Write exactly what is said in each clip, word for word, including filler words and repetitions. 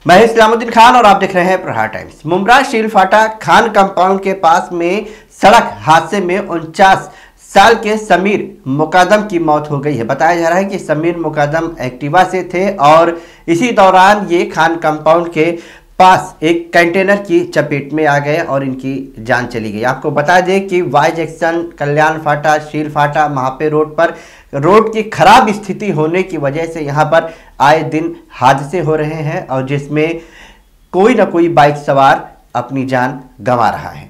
मैं इस्लामुद्दीन खान और आप देख रहे हैं प्रहार टाइम्स। मुमरा शीलफाटा खान कंपाउंड के पास में सड़क हादसे में उनचास साल के समीर मुकादम की मौत हो गई है। बताया जा रहा है कि समीर मुकादम एक्टिवा से थे और इसी दौरान ये खान कंपाउंड के पास एक कंटेनर की चपेट में आ गए और इनकी जान चली गई। आपको बता दें कि वाई जंक्शन, कल्याण फाटा, शील फाटा, महापे रोड पर रोड की खराब स्थिति होने की वजह से यहाँ पर आए दिन हादसे हो रहे हैं और जिसमें कोई ना कोई बाइक सवार अपनी जान गंवा रहा है।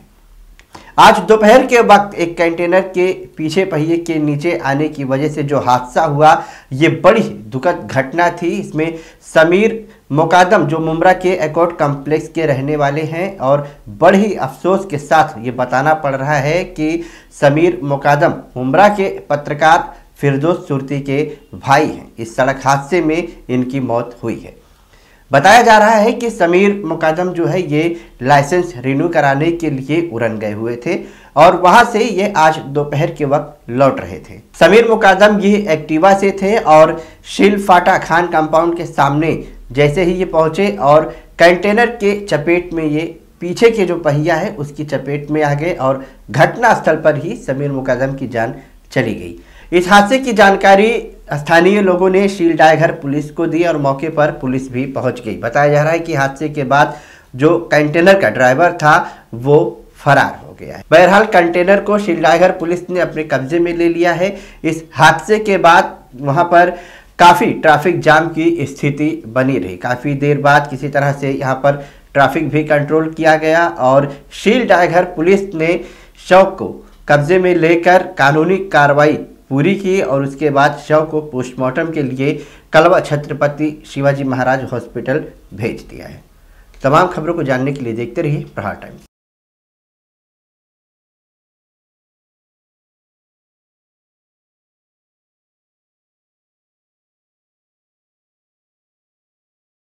आज दोपहर के वक्त एक कंटेनर के पीछे पहिए के नीचे आने की वजह से जो हादसा हुआ, ये बड़ी दुखद घटना थी। इसमें समीर मुकादम जो मुमरा के एकॉर्ड कॉम्प्लेक्स के रहने वाले हैं और बड़े ही अफसोस के साथ ये बताना पड़ रहा है कि समीर मुकादम मुमरा के पत्रकार फिरदौस सुरती के भाई हैं। इस सड़क हादसे में इनकी मौत हुई है। बताया जा रहा है कि समीर मुकादम जो है ये लाइसेंस रिन्यू कराने के लिए उड़न गए हुए थे और वहां से ये आज दोपहर के वक्त लौट रहे थे। समीर मुकादम ये एक्टिवा से थे और शीलफाटा खान कंपाउंड के सामने जैसे ही ये पहुंचे और कंटेनर के चपेट में ये पीछे के जो पहिया है उसकी चपेट में आ गए और घटनास्थल पर ही समीर मुकादम की जान चली गई। इस हादसे की जानकारी स्थानीय लोगों ने शील डायघर पुलिस को दी और मौके पर पुलिस भी पहुंच गई। बताया जा रहा है कि हादसे के बाद जो कंटेनर का ड्राइवर था वो फरार हो गया है। बहरहाल कंटेनर को शील डायघर पुलिस ने अपने कब्जे में ले लिया है। इस हादसे के बाद वहां पर काफ़ी ट्रैफिक जाम की स्थिति बनी रही। काफ़ी देर बाद किसी तरह से यहाँ पर ट्रैफिक भी कंट्रोल किया गया और शील डायघर पुलिस ने शव को कब्जे में लेकर कानूनी कार्रवाई पूरी की और उसके बाद शव को पोस्टमार्टम के लिए कलवा छत्रपति शिवाजी महाराज हॉस्पिटल भेज दिया है। तमाम खबरों को जानने के लिए देखते रहिए प्रहार टाइम्स।